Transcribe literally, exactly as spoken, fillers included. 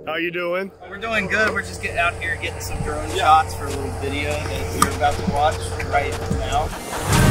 How you doing? We're doing good. We're just getting out here getting some drone shots for a little video that you're about to watch right now.